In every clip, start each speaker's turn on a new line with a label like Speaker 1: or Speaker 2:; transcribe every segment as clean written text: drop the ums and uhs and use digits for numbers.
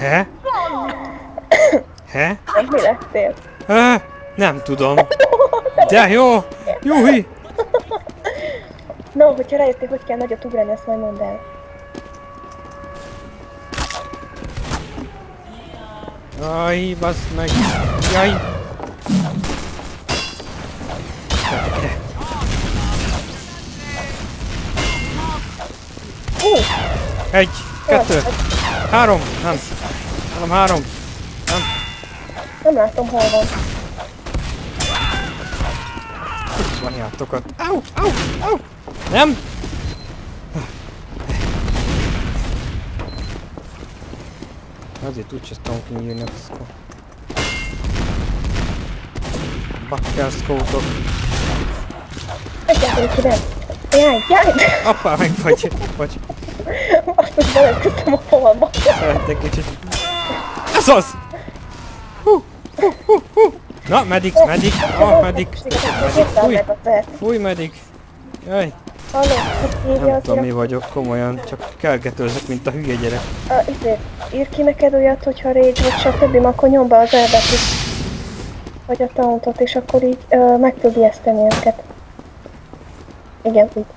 Speaker 1: He? He?
Speaker 2: Mi lettél?
Speaker 1: Nem tudom. De jó! Juhi!
Speaker 2: No, hogyha rájöttél, hogy kell nagyot ugrani, azt majd mondd el.
Speaker 1: Jaj, bassz meg! Jaj! Jöttek ide! Egy, kettő, három, nem. Három. Nem.
Speaker 2: Nem látom, hol van.
Speaker 1: Itt van játokat. Au! Nem! Azért úgy sem tudom kinyírni a piszkó. Bakker scoutok.
Speaker 2: Egyáltalán ide. Jaj!
Speaker 1: Appá, meg vagy.
Speaker 2: Azt most beleköszönöm a falba.
Speaker 1: Szeretnék kicsit. Ez az! Na, medik. Fúj, medik. Jaj.
Speaker 2: Halló,
Speaker 1: Nem tudom, mi vagyok, komolyan. Csak kelgetőzök, mint a hülye gyerek.
Speaker 2: Ír ki neked olyat, hogyha rage vagy stb. Akkor nyomd be az elbetűt. Vagy a tauntot, és akkor így meg tud ijeszteni őket. Igen, így.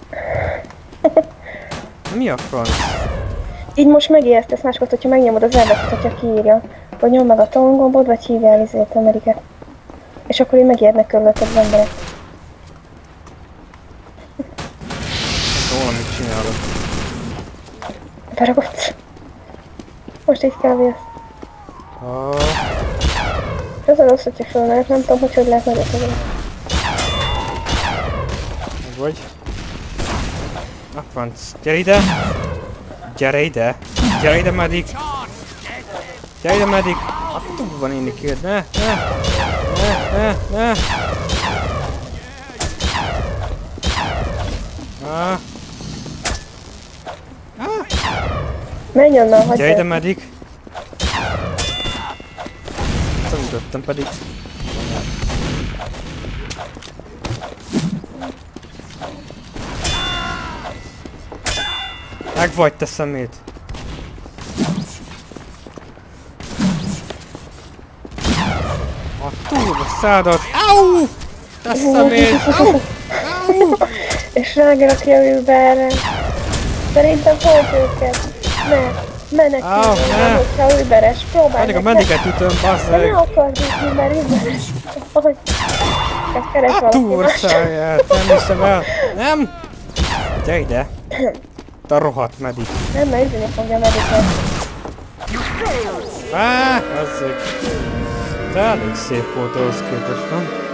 Speaker 1: Mi a franc?
Speaker 2: Így most megijesztesz másokat, hogyha megnyomod az elbetűt, hogyha kiírja. Vagy nyomd meg a taunt gombot, vagy hívjál izét Ameriket. És akkor így megijednek körülötted az emberek.
Speaker 1: Valamit csinálok.
Speaker 2: Beragott. Most így kb. ezt. Ez a rossz, hogyha fölmehet, nem tudom, hogy lehet nagyot adni.
Speaker 1: Meg vagy. A franc. Gyere ide! Gyere ide, medik! Hát túl van inni kérd, ne!
Speaker 2: Menj onnan, hagyj!
Speaker 1: Gyere ide, medik! Szomítottam pedig. Meg vagy, te szemét! A túlba szádat! Au! Te szemét! Au!
Speaker 2: És rágrak a Uberre. Szerintem pont őket. Menekülni, hogyha Uberes. Próbálj
Speaker 1: Addig a mediket ütöm, bassz
Speaker 2: meg.
Speaker 1: meg!
Speaker 2: Ne akard ütni, mert Uberes. Hogy? Keres
Speaker 1: A
Speaker 2: valaki
Speaker 1: túrszáját! Nem hiszem el! Nem! Gyere ide! Te rohadt medik!
Speaker 2: Nem, mert üzni fogja a mediket.
Speaker 1: Azzeg! Te elég szép volt ahhoz képest, nem?